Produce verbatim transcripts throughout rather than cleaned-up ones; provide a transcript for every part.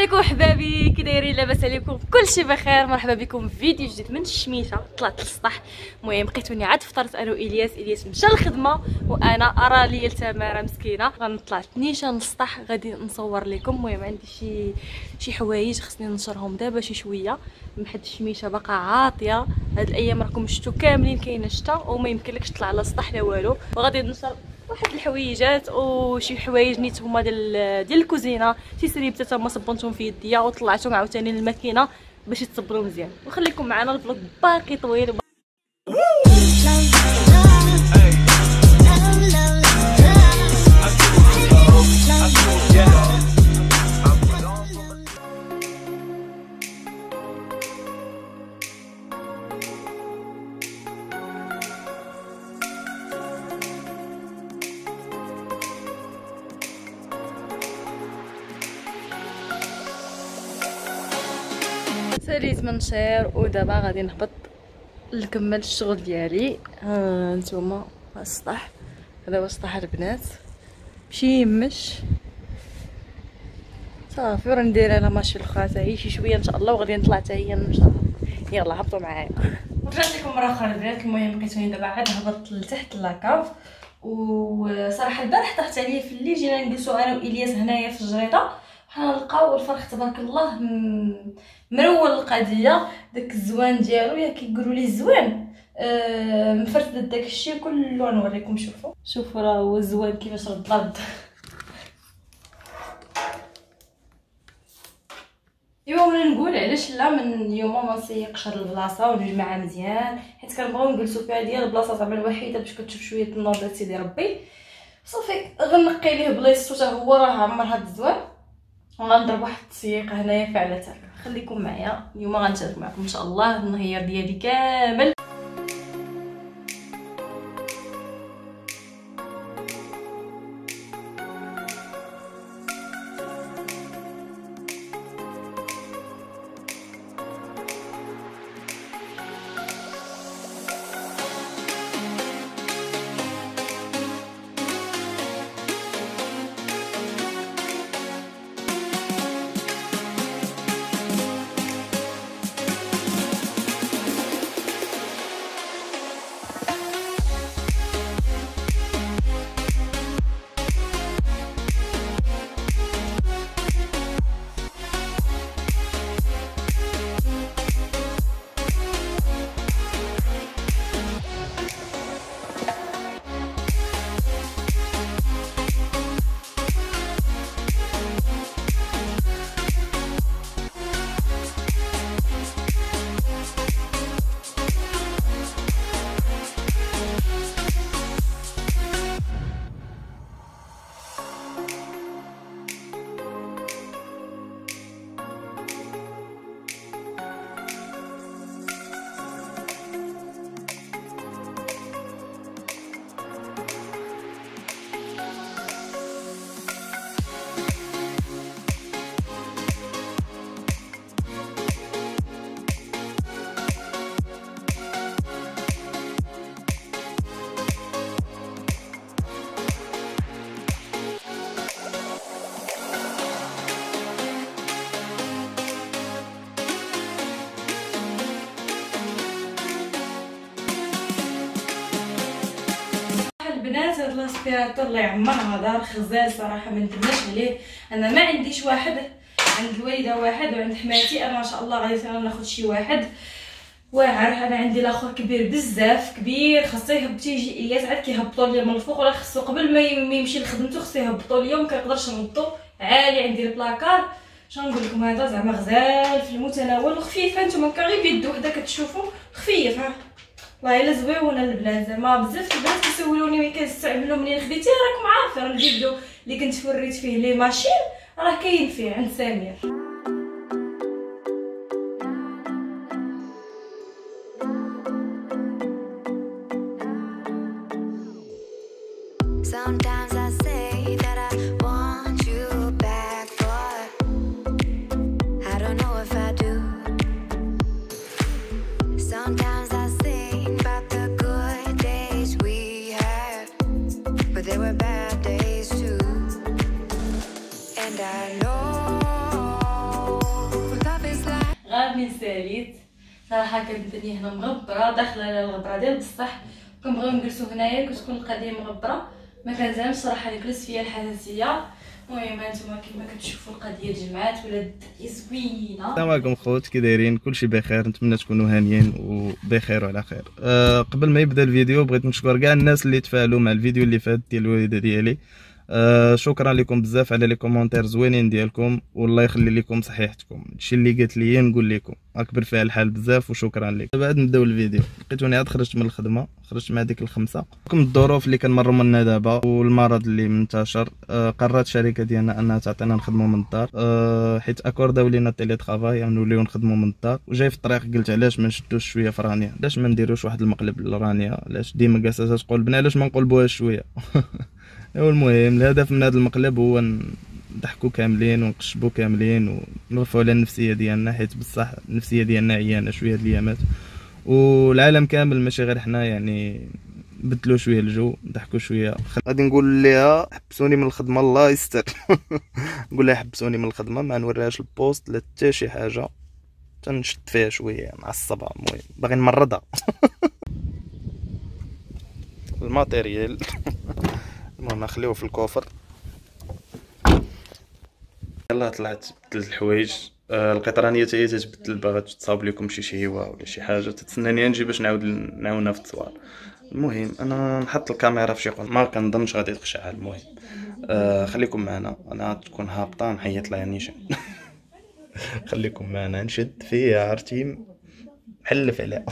عليكم احبابي، كي دايرين؟ لاباس عليكم؟ كلشي بخير. مرحبا بكم في فيديو جديد من الشميشه. طلعت للسطح، المهم لقيتوني عاد فطرت انا والياس. الياس مشى للخدمه وانا ارى لي التماره مسكينه غنطلع نيشان للسطح غادي نصور لكم. المهم عندي شي شي حوايج خصني ننشرهم دابا شي شويه، من حد الشميشه باقا عاطيه. هاد الايام راكم شفتوا كاملين كاينه الشتا وما يمكنلكش تطلع على السطح لا والو، وغادي ننشر واحد الحويجات وشي حوايج نيت هما ديال ديال الكوزينه، شي سريبته تما صبنتهم في يديا وطلعتهم عاوتاني للماكينه باش يتصبروا مزيان. وخليكم معنا، الفلوق باقي طويل. ساليت من شير ودابا غادي نهبط نكمل الشغل ديالي. ها نتوما السطح، هذا هو سطح البنات مشي يمش صافي. وراه ندير انا ماشي الاخرى حتى هي شي شويه ان شاء الله، وغادي نطلع حتى هي نمشى. يلا هبطوا معايا. رجعت لكم مره اخرى البنات. المهم لقيتوني دابا عاد هبطت لتحت لاكاف، وصراحه البارح طاحت عليا في الليل. جينا نجلسوا انا والياس هنايا في الجريطه، حنا نلقاو الفرخ تبارك الله مرول القضيه. داك الزوان ديالو يا كيقولوا ليه الزوان آه مفرتد داك الشيء كله. نوريكم، شوفوا شوفوا راه هو الزوان كيفاش رد رد. ايوا وانا نقول علاش لا من اليوم ما نسيقش هاد البلاصه ونجمعها مزيان، حيت كنبغيو نجلسوا فيها ديال البلاصه زعما الوحيده باش كتشوف شويه النور ديال سيدي ربي. صافي غنقي ليه بلايصتو حتى هو راه عمر هاد الزوان، وغنضرب واحد التسييقه هنايا فعلا تاعك. خليكم معايا اليوم غنشارك معكم ان شاء الله النهار ديالي كامل. البنات هاد لاسبيراتور الله يعمرها دار خزال صراحه ما ندمناش عليه. انا ما عنديش واحد، عند الوالده واحد وعند حماتي انا ما شاء الله غادي ناخذ شي واحد واعر. انا عندي الاخر كبير بزاف كبير، خاصو يهبط يجي الياس عاد كيهبطوا ليا من الفوق، ولا خاصو قبل ما يمشي لخدمته خاصو يهبطوا ليا وما كنقدرش نوضو عالي. عندي البلاكار شنو نقول لكم، هذا زعما غزال في المتناول وخفيفه. نتوما كغير بيد وحده كتشوفوا خفيف. ها والله الا زويونه البنات، زعما بزاف البنات كيسولوني وين كنستعملو منين خديتيه. راكم عارفين الفيديو اللي كنت فريت فيه لي ماشين راه كاين فيه عند سمير. Sometimes I say that I want you back, but I don't know if I do. Sometimes I think about the good days we had, but there were bad days too. And I know راني ساليت صراحه. كنتني هنا مغبره داخله الغبره ديال بصح كنبغيو نجلسو هنايا كتكون القضيه مغبره ما كنزعمش صراحه نجلس فيا الحساسيه. المهم هانتوما كما كتشوفوا القضيه تجمعات ولات زوينه. السلام عليكم خوت، كي دايرين؟ كلشي بخير، نتمنى تكونوا هانيين وبخير وعلى خير. أه قبل ما يبدا الفيديو بغيت نشكر كاع الناس اللي تفاعلوا مع الفيديو اللي فات ديال الوالده ديالي. أه شكرا لكم بزاف على لي كومونتير زوينين ديالكم، والله يخلي لكم صحيحتكم. هادشي اللي قلت لي نقول لكم اكبر فيها الحال بزاف وشكرا لك. بعد نبداو الفيديو، لقيتوني عاد خرجت من الخدمه، خرجت مع ديك الخمسه. بحكم الظروف اللي كنمروا منها دابا والمرض اللي منتشر، أه قررت الشركه ديالنا انها تعطينا نخدموا من الدار، أه حيت اكورداو لينا التيلي طرافاي يعني نوليو نخدموا من الدار. وجاي في الطريق قلت علاش ما نشدوش شويه في رانيا، علاش ما نديروش واحد المقلب لرانيا، علاش ديما جالسه تقول بنا علاش ما نقلبوهاش شويه. المهم الهدف من هذا المقلب هو نضحكوا كاملين ونقشبوا كاملين ونرفعوا على النفسيه ديالنا، حيت بصح النفسيه ديالنا عيانه شويه هاد الايامات، والعالم كامل ماشي غير حنا، يعني بدلوا شويه الجو، نضحكوا شويه. غادي نقول ليها حبسوني من الخدمه الله يستر. نقول لها حبسوني من الخدمه، ما نوريهاش البوست لا حتى شي حاجه، تنشد فيها شويه معصبه. المهم باغي نمرضها. الماتيريال المهم نخليوه في الكوفر. يلا طلعت بدلت الحوايج. آه القطرانيه حتى هي تتبدل، باغا تصاوب لكم شي شهيوه ولا شي حاجه، تتسناني نجي باش نعاود نعاونها في التصوير. المهم انا نحط الكاميرا في شي قنت ما كنظنش غادي تقشع. المهم آه خليكم معنا، انا تكون هابطه نحيط لها نيشان. خليكم معنا نشد فيها، عرفتي محلف عليها.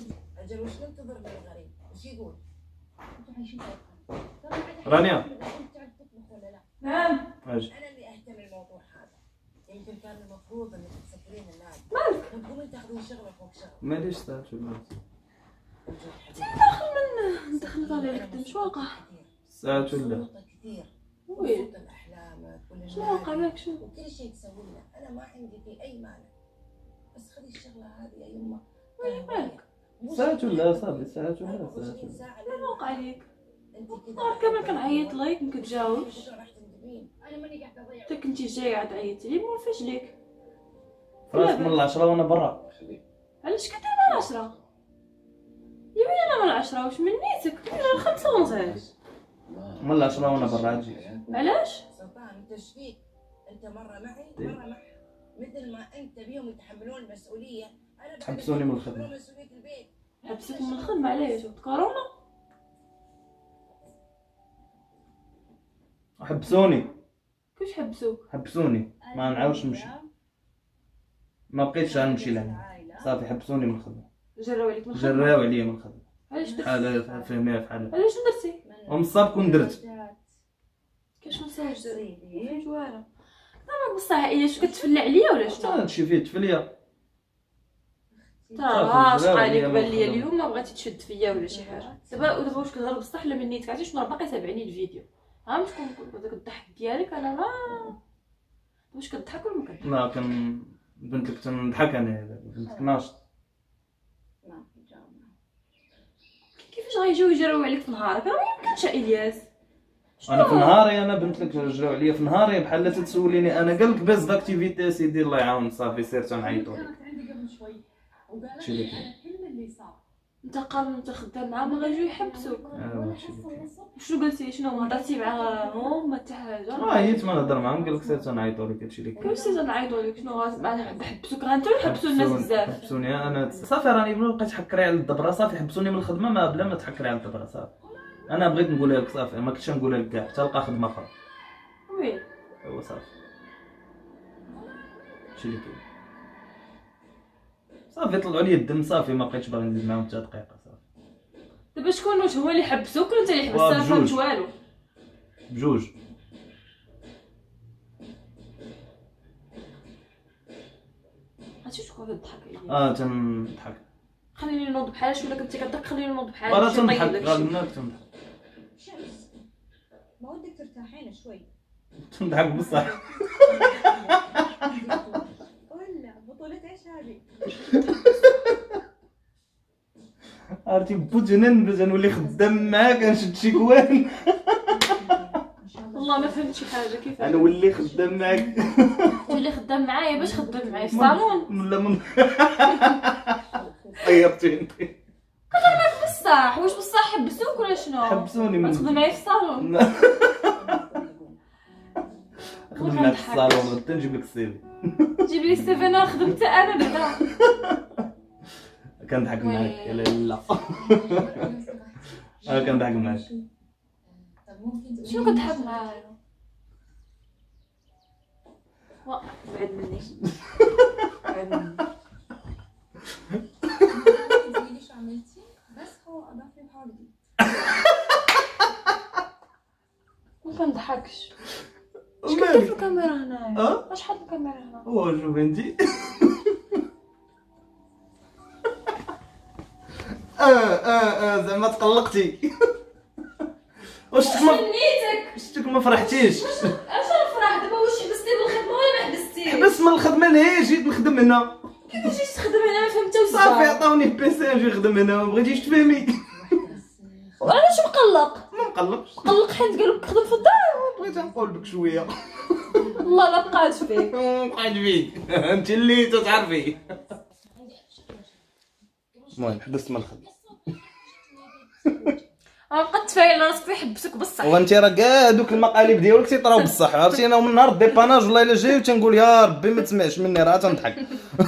رانيا نعم اجي. انا اللي اهتم الموضوع هذا، يمكن كان المفروض انك تسكرين النادي مالك وتقومين تاخذين شغله فوق شغله. ماليش ساعات ولا داخل من دخلت عليك مش واقع ساعات ولا نقطة كثير وين نقطة احلامك ولا شنو واقع لك شنو وكل شيء تسوي له، انا ما عندي فيه اي مانع، بس خلي الشغله هذه يا يمه. وين مالك ساعات ولا صافي ساعات ولا ساعات ولا ساعه شنو واقع عليك انت كذا نهار كامل كنعيط ليك ما كتجاوبش، راح تندمين. انا ماني قاعده اضيع. حتى كنتي جايه عاد عيطتي لي ما فاش ليك. فراسك من العشرة وانا برا. علاش كدير من العشرة يا وين انا من العشرة واش من نيتك انا الخمسة ونص. من العشرة وانا برا تجي. علاش سلطان انت فيك؟ انت مره معي مره معها، مثل ما انت بيهم يتحملون المسؤوليه انا حبسوني من الخدمة. بحمل مسؤوليه البيت. حبسك من الخدمة علاش وقت كورونا؟ حبسوني كيفاش حبسوك؟ حبسوني ما نعاودش نمشي، ما بقيتش غنمشي لهنا صافي. حبسوني من الخدمة، جراو عليك من الخدمة؟ جراو عليا من الخدمة. علاش درتي؟ بحال فهميها بحال علاش درتي؟ ومصاب كون درت. كاش نصاوب درتي؟ جواره انا بصح هي شو كتفلى عليا ولا شنو؟ هادشي فيه تفليه. ترى عاشقه عليك بان ليا اليوم ما بغيتي تشد فيا ولا شي حاجه. دابا ودابا واش كتهرب بصح لا من نيتك؟ عرفتي شنو راه باقي تابعني الفيديو، ها باش كون داك الضحك ديالك انا ما واش كتضحك ولا ما كتضحك؟ لا كان بنت لك تنضحك انا، بنتك ناشط. كيفاش غيجيو يجراو عليك في نهارك؟ راه ما يمكنش الياس. انا في نهاري انا بنت لك رجعوا عليا في نهاري بحال تتسوليني انا قال لك باز باكتيفيتي سيدي الله يعاون صافي سير تنعيطوا لك. كانت عندي قبل شوي وقالت شي لك. لي على الحلم اللي صار. انت قال انت خدام معاه ما غيجيو يحبسوك. ايوا شي لك. شنو قلتي؟ شنو هضرتي معاهم ما حتى حاجه؟ اه هي ما نهضر معاهم قال لك سير تنعيطوا لك هادشي اللي كاين. كيفاش تنعيطوا لك؟ شنو غنحبسوك؟ غنتو يحبسوا الناس بزاف. حبسوني انا صافي راني بقيت تحكري على الدبره صافي. حبسوني من الخدمه ما بلا ما تحكري على الدبره صافي. انا بغيت نقولها لك صافي ما كنتش نقولها لك كاع تلقى خدمه اخرى. وين ايوا صافي هادشي اللي كاين. صافي طلعوا لي الدم صافي ما بقيتش باغي نزيد معاهم حتى دقيقه صافي. دابا شكون واش هو اللي حبسوك ولا انت اللي واه حبستها؟ فهمت بجوج. والو. بجوج. عرفتي شكون كتضحك عليا؟ اه تنضحك. خليني نوض بحالش ولا كنتي كضحك خليني نوض بحالش. راه شي طيب تنضحك لك راه شي. قلنا لك تنضحك. شمس ما ودك ترتاحين شوي تنضحك بصح. ولا بطولة ايش هذه؟ عرفتي بوجنن باش نولي خدام معاك نشد شي كوان. والله ما فهمت شي حاجه كيفاش. انا نولي خدام معاك. اللي خدام معايا باش خدام معايا في الصالون. لا من طيرتيني بصح واش بصح حبسوك ولا شنو؟ حبسوني من تخدم معايا في الصالون. خدم معاك في الصالون غدا نجيب لك السيفي. جيب لي السيفي انا خدمت انا بعدا. كنضحك معاك يا لا اه كنضحك معاك. شنو كتضحك معايا؟ وا بعد مني بعد مني. ايش عملتي بس هو اضاف لي بحال جديد. ما كنضحكش. اش ومالك؟ كدير في الكاميرا هنايا؟ اه اش حاط الكاميرا هنا؟ هو شوف انتي اه اه اه زعما تقلقتي. واش شتك ما نيتك شتك ما فرحتيش؟ اش نفرح دابا؟ واش حبستي بالخدمه ولا ما حبستيش؟ حبس من الخدمه لهي جيت نخدم هنا. كيفاش جيت تخدم هنا ما فهمت واش صافي صافي. عطاوني بيسي نجي نخدم هنا، ما بغيتيش تفهمي. وعلاش مقلق؟ ما مقلقش، مقلق حيت قالوا لك خدم في الدار. بغيت نقول بك شويه. والله لا بقات فيك. بقعد فيك انت اللي تتعرفي. المهم حبست من الخدمه. غنبقى تفايل راسك يحبسك بصح. وانت راه كاع دوك المقالب ديالك تيطراو بصح، عرفتي انا من نهار الديباناج والله الا جاي وتنقول يا ربي ما تسمعش مني راه تنضحك.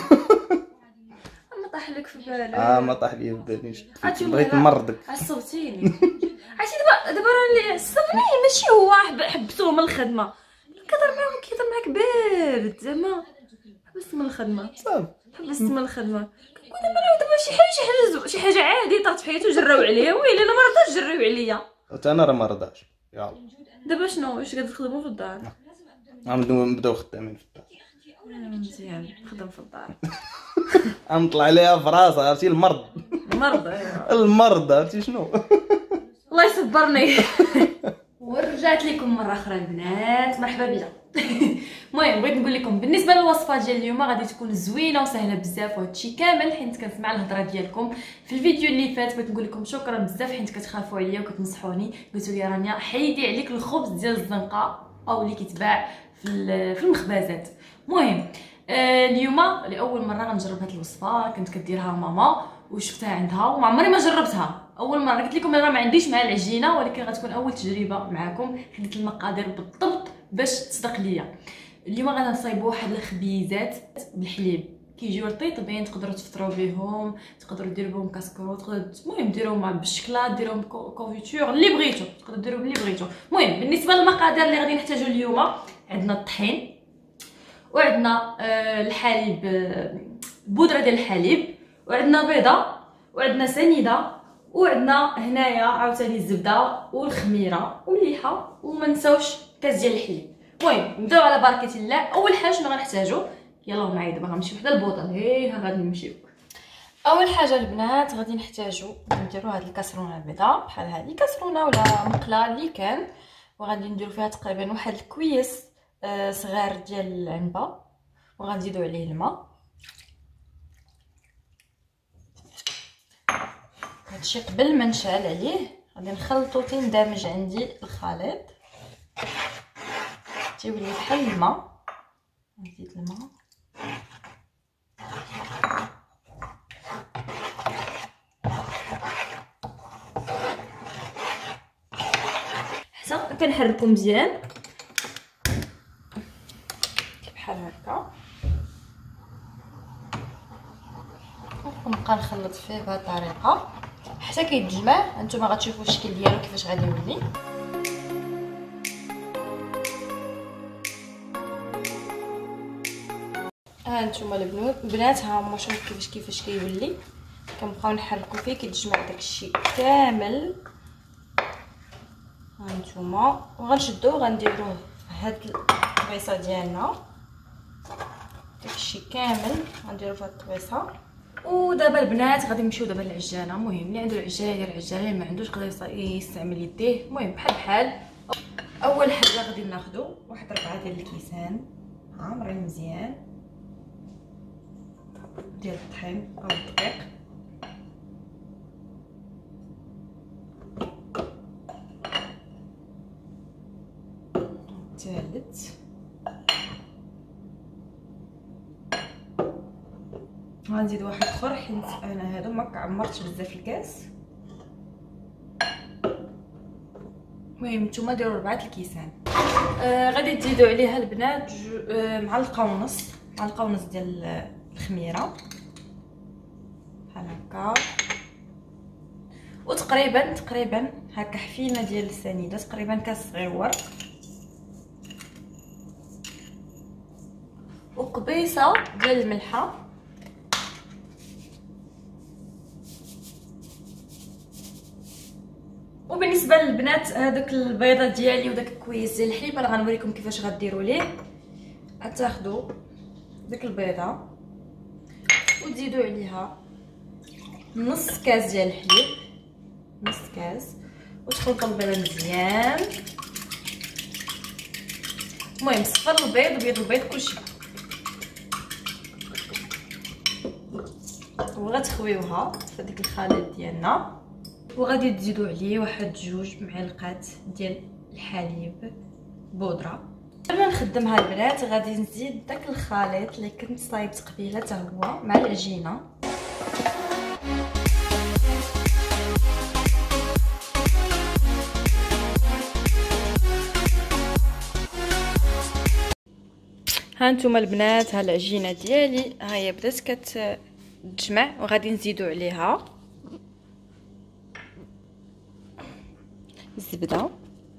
ما طاح لك في بالك. اه ما طاح لي في بالي، عرفتي بغيت ولا- نمرضك. عصبتيني. عرفتي دابا دابا راه اللي عصبني ماشي هو حب- حبسوه من الخدمه، كيهضر معاك كيهضر معاك بارد زعما. حبست من الخدمه صافي حبست من الخدمه. كنقول دابا راه دابا شي حاجه شي حاجه شي حاجه عادي طرات في حياته جراو عليا، ويلي انا ما رضاش جراو عليا. حتى انا راه ما رضاش. يلا دابا شنو واش قاعد تخدموا في الدار؟ غنبداو نبداو خدامين في الدار. مزيان خدم في الدار. غنطلع ليها في راسها، عرفتي المرض مرضى. المرض عرفتي شنو. الله يصبرني. ورجعت لكم مره اخرى البنات، مرحبا بيا. المهم بغيت نقول لكم بالنسبه للوصفه ديال اليوم غادي تكون زوينه وسهله بزاف وهادشي كامل حيت كنسمع الهضره ديالكم في الفيديو اللي فات. بغيت نقول لكم شكرا بزاف حيت كتخافوا عليا وكتنصحوني، قلتوا لي رانيا حيدي عليك الخبز ديال الزنقه او اللي كيتباع في في المخبازات. المهم آه اليوم لاول مره غنجرب هاد الوصفه، كنت كديرها ماما وشفتها عندها وما عمري ما جربتها. اول مره قلت لكم انا ما عنديش مع العجينه، ولكن غتكون اول تجربه معكم. خديت المقادير بالضبط باش تصدق ليا. اليوم غادي نصايبوا واحد الخبيزات بالحليب كيجيو رطيطبين، تقدروا تفطروا بهم، تقدروا ديروا بهم كاسكروط، تقدروا المهم ديروهم مع بالشكلاط، ديروهم كونفيتور اللي بغيتو، تقدروا ديروا باللي بغيتو. المهم بالنسبه للمقادير اللي غادي نحتاجو اليوم، عندنا الطحين وعندنا آه الحليب، آه بودره ديال الحليب، وعندنا بيضه، وعندنا سنيده، وعندنا هنايا عاوتاني الزبده والخميره والمليحه، وما نساوش كاس ديال الحليب. المهم نبداو على بركه الله. اول حاجه شنو غنحتاجو، يلا معايا دابا غنمشيو حدا البوطه هي ها غادي نمشيو. اول حاجه البنات غادي نحتاجو نديرو هاد الكاسرونه البيضاء بحال هادي، كاسرونه ولا مقله اللي كان، وغادي نديرو فيها تقريبا واحد الكويس آه صغار ديال العنبه، وغنزيدو عليه الماء. هادشي قبل ما نشعل عليه غادي نخلطو تندمج عندي الخليط، تيولي بحال الماء. نزيد الماء حتى كنحركو مزيان بحال هكا، ونبقى نخلط فيه بهذه الطريقه حتى كيتجمع. انتما غتشوفوا الشكل ديالو كيفاش غادي يولي. ها انتما البنات البنات ها هما شوفوا كيفاش كيفاش كيولي. كنبقاو نحركو فيه كيتجمع داكشي كامل. ها انتما وغنشدوه غنديروه في هاد الطبيصه ديالنا، داكشي كامل غنديرو في هاد الطبيصه. ودابا البنات غادي نمشيو دابا للعجانه. المهم اللي عنده العجانه ديال العجانه، اللي ما عندوش يقدر يستعمل يديه. المهم بحال بحال اول حاجه غادي ناخذ واحد ربعه ديال الكيسان عامرين مزيان ديال الطحين او الدقيق، الثالث غنزيد واحد اخر حيت انا هادو ما كعمرتش بزاف الكاس. المهم نتوما ديروا ربعه الكيسان. آه غادي تزيدوا عليها البنات آه معلقه ونص معلقه ونص ديال الخميره بحال هكا، وتقريبا تقريبا هكا حفينه ديال السنيده، تقريبا كاس صغيور، وقبيصه ديال الملحه، وبالنسبه للبنات هذوك البيضه ديالي وداك الكويس ديال الحليب انا غنوريكم كيفاش غديروا ليه. غتاخذوا ديك البيضه وتزيدوا عليها نص كاس ديال الحليب، نص كاس، وتخلطوا البيضه مزيان. المهم صفر البيض وبيض البيض كلشي، وغتخويوها في ديك الخليط ديالنا، وغادي تزيدوا عليه واحد جوج معلقات ديال الحليب بودره. قبل ما نخدمها البنات غادي نزيد داك الخليط اللي كنت صايبت قبيله حتى هو مع العجينه. ها نتوما البنات، ها العجينه ديالي ها هي بدات كتجمع، وغادي نزيدوا عليها الزبده،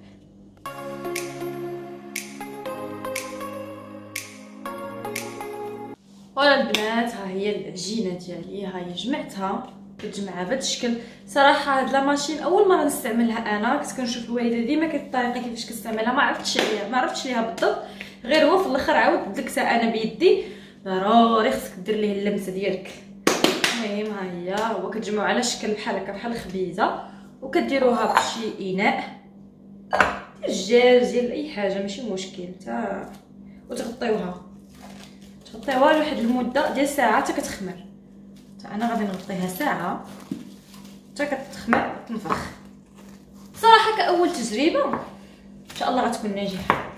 ولا البنات ها هي العجينه ديالي، ها هي جمعتها كتجمعها بهذا الشكل. صراحه هاد لا ماشين اول مره نستعملها، انا كنت كنشوف الوالده ديما كالطريقه كيفاش كتستعملها، ما عرفتش عليها ما عرفتش ليها بالضبط، غير هو في الاخر عاودت دلكتها انا بيدي. ضروري خصك دير ليه اللمسه ديالك. المهم ها هي هو كتجمعوا على شكل بحال هكا بحال الخبيزه، وكديروها فشي اناء ديال الدجاج ديال اي حاجه ماشي مشكل تا، وتغطيوها تغطيوها لواحد المده ديال ساعه حتى كتخمر. حتى انا غادي نغطيها ساعه حتى كتخمر وتنفخ. صراحه كاول تجربه ان شاء الله غتكون ناجحه.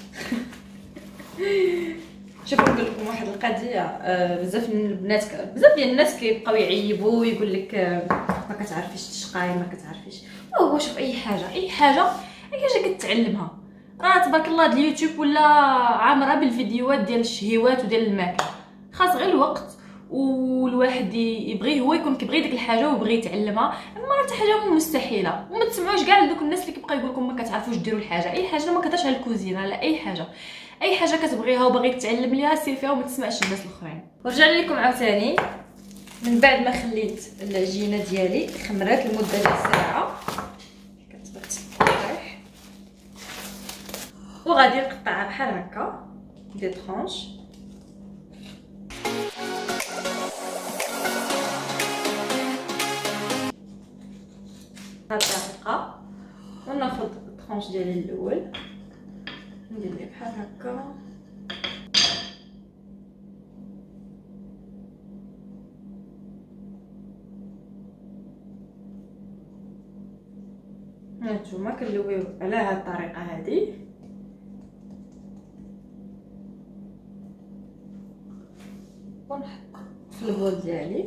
شوفوا نقول لكم واحد القضيه، آه بزاف من البنات بزاف ديال الناس كيبقاو يعيبوا ويقول لك آه ما كتعرفيش تشقاي ما كتعرفيش. هو شوف اي حاجه اي حاجه اي حاجه كتعلمها، راه تبارك الله د اليوتيوب ولا عامره بالفيديوهات ديال الشهيوات وديال الماكله، خاص غير الوقت والواحد يبغي هو يكون كيبغي ديك الحاجه ويبغي يتعلمها. اما حتى حاجه مستحيله، وما تسمعوش كاع لدوك الناس اللي كيبقاو يقول لكم ما كتعرفوش ديروا الحاجه. اي حاجه ما كتهش على الكوزينه لا اي حاجه اي حاجه كتبغيها وباغي تتعلم ليها سير فيها وما تسمعش الناس الاخرين. ورجع لكم عاوتاني من بعد ما خليت العجينه ديالي خمرات لمده ديال ساعه كتبقى تطيح، وغادي نقطعها بحال هكا دي طرونش. بهاد الطريقه، وناخذ الطرونش ديالي الاول ندير ليه بحال هكا، هانتوما كنلويو على هاد الطريقه هادي. ونحط في البول ديالي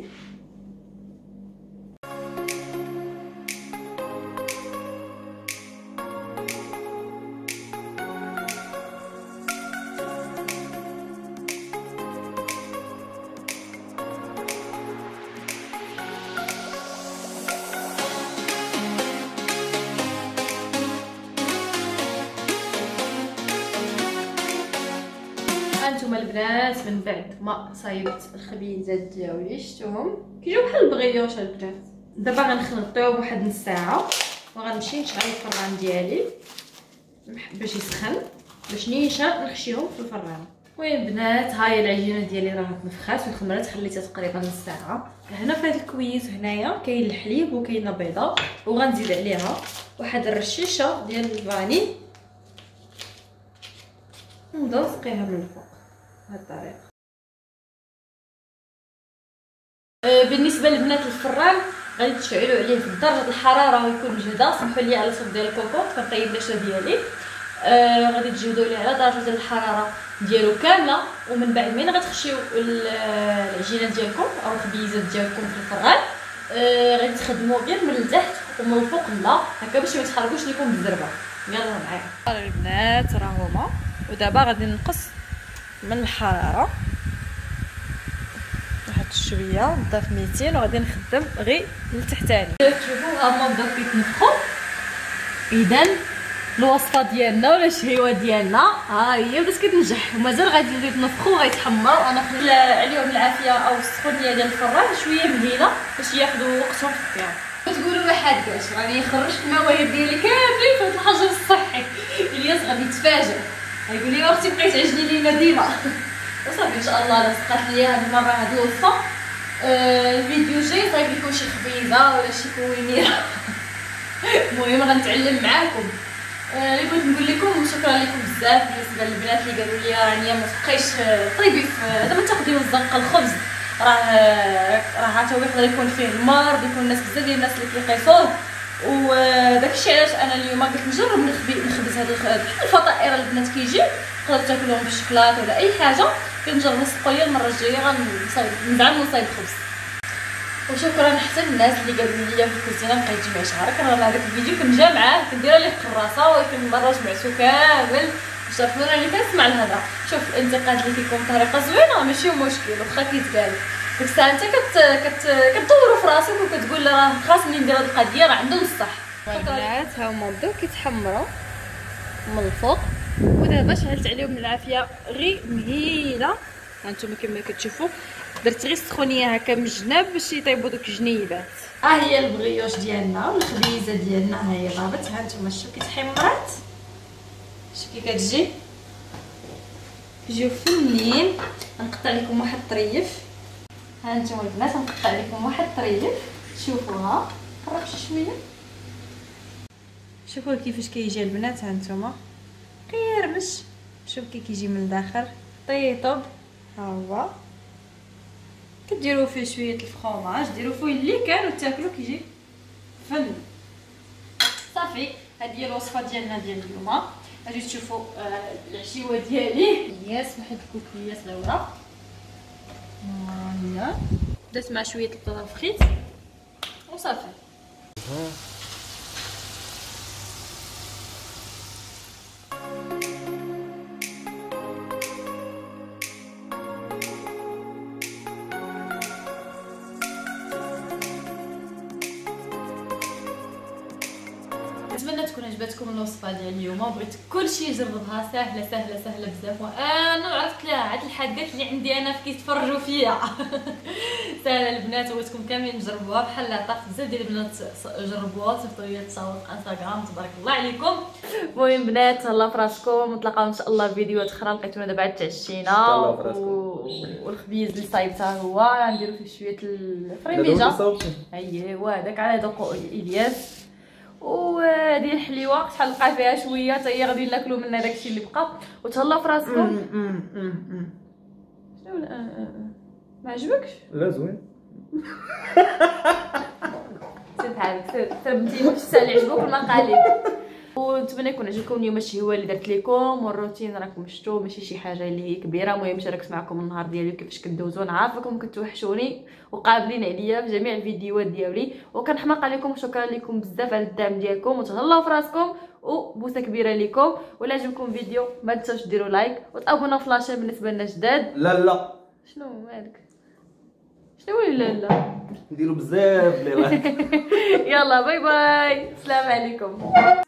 هانتوما البنات. من بعد ما صايبت الخبيزات ديالي شفتوهم كيجيو بحال البغيوش البنات. دابا غنخلطيوهم واحد نص ساعه، وغنمشي نشعل الفران ديالي باش يسخن باش نيشان نخشيهم في الفران. المهم البنات ها هي العجينه ديالي راه تنفخات وخمرات، خليتها تقريبا نص ساعه. هنا في هذا الكويس هنايا كاين الحليب وكاينه بيضه، وغنزيد عليها واحد الرشيشه ديال الفاني ونبداو نسقيها من الفوق بهذه الطريقه. بالنسبه للبنات الفران غادي تشعلوا عليه في درجه الحراره ويكون مجهده. سمحوا لي على صوت ديال الكوكوط كنطيب العشاء ديالي. آه غادي تجهدوا ليه على درجه الحراره ديالو كامله، ومن بعد ملي غتخشيو العجينه ديالكم او الخبيزات ديالكم في الفران آه غادي تخدموا غير من التحت ومن الفوق لا، هكا باش ما يتحرقوش لكم بالزربه. يلا معايا البنات راه هما، ودابا غادي نقص من الحراره واحد شويه، نضيف ميتين وغادي نخدم غير للتحتاني. شوفوا هما بداو كيتنفخوا. اذا الوصفه ديالنا ولا الشهيوه ديالنا ها هي بدات كتنجح، ومازال غادي يتنفخوا وغيتحمروا. انا خليت عليهم العافيه او السخونيه ديال الفران شويه مهيله باش ياخذوا وقتهم في الطياب. تقولوا واحد كاش راني خرجت المواهب ديالي كاملين في هذا الحجر الصحي. الياس غادي يتفاجئ غيقول لي اختي بقيت تعجني لينا ديما. وصافي ان شاء الله لصقات ليا هذه المره هذه الوصفه. آه الفيديو الجاي طيب يكون شي خبيزه ولا شي كوينيره. المهم غنتعلم معاكم. اللي آه بغيت نقول لكم شكرا لكم بزاف بالنسبه للبنات اللي قالوا لي رانيا ما تبقايش طيبي في دابا تاخدي الزنقه الخبز، راه راه حتى هو يقدر يكون فيه المرض، يكون الناس بزاف ديال الناس اللي كيقيسوه. وداك الشيء علاش انا اليوم قلت نجرب نخبز هاد الفطائر البنات كيجي تقدر تاكلهم بالشكلاط ولا اي حاجه. كنجرب نسقيا المره الجايه غنصايب نزعم نصايب خبز. وشكرا حتى الناس اللي قالوا لي في الكوزينه بقيت تجمع شعرك. راه هذاك الفيديو كنجمعه كندير ليه قراصه ولكن مره جمعتو كامل باش تعرفوا راني كنسمع الهضره. شوف الانتقاد اللي كيكون بطريقه زوينه ماشي مشكل واخا كيتقال، ديك الساعه انت كت كت كتدوروا في راسك وكتقول راه خاصني ندير هذه القضيه راه عندهم الصح. البنات ها هما بداو كيتحمروا من الفوق، ودابا شعلت عليهم العافيه غير مهيله. هانتوما كما كتشوفوا درت غير السخونيه هكا من الجناب باش يطيبوا دوك الجنيبات. ها هي البغيوش ديالنا والخبيزه ديالنا، ها هي طابت. هانتوما شوفوا كي تحمرات، شوفوا كي كتجي كيجيو فنين. غنقطع لكم واحد الطريف. هانتوما البنات غنقطع لكم واحد الطريف، شوفوها قرب شي شويه. شوفوا كيفاش كيجي البنات. هانتوما قرمش، شوف كي كيجي من الداخل طيطب. ها هو كديروا فيه شويه الفرomage، ديروا فيه اللي كان وتاكلوا كيجي فن. صافي هذه هي الوصفه ديالنا ديال اليوم. غادي تشوفوا آه العشيوه ديالي. ياس واحد الكوكياس لورا، ها هي درت مع شويه البطاطا فريت وصافي. نتمنى تكون عجبتكم الوصفه ديال اليوم، وبغيت كلشي يجربها. سهله سهله سهله بزاف، وانا عرفت لها هاد الحاجات اللي عندي انا في كيتفرجوا فيا. سهله البنات، وبغيتكم كاملين تجربوها بحال عطاف. بزاف ديال البنات جربوها صيفطوا لي التصاور في انستغرام، تبارك الله عليكم. المهم بنات تهلاو في راسكم، نتلاقاو ان شاء الله في فيديوهات اخرى. لقيتونا دابا تعشينا و... والخبيز اللي صايبته هو نديرو فيه شويه الفريميجه. اييه هو هذاك على ذوق الياس. وهذه الحليوه شحال بقى فيها شويه حتى هي غادي ناكلوا منها داكشي اللي بقى. وتهلاو في راسكم. شنو ما عجبكش؟ لا زوين. سير بحالك سير تربتي باش تسالي عجبوك المقالب. ونتمنى يكون عجبكم اليوم الشهوه اللي درت لكم، والروتين راكم شفتوا ماشي شي حاجه اللي هي كبيره. المهم شاركت معكم النهار ديالي كيفاش كدوزو. انا عارفاكم كتوحشوني وقابلين عليا في جميع الفيديوهات ديالي، وكنحماق عليكم. وشكرا لكم بزاف على الدعم ديالكم، وتهلاو في راسكم، وبوسه كبيره لكم. ولا عجبكم الفيديو ما تنساوش ديروا لايك وتابوناو في لاشين بالنسبه لنا جداد. لا لا شنو مالك؟ شنو لا لا نديروا بزاف لي لايك. يلا باي باي، السلام عليكم.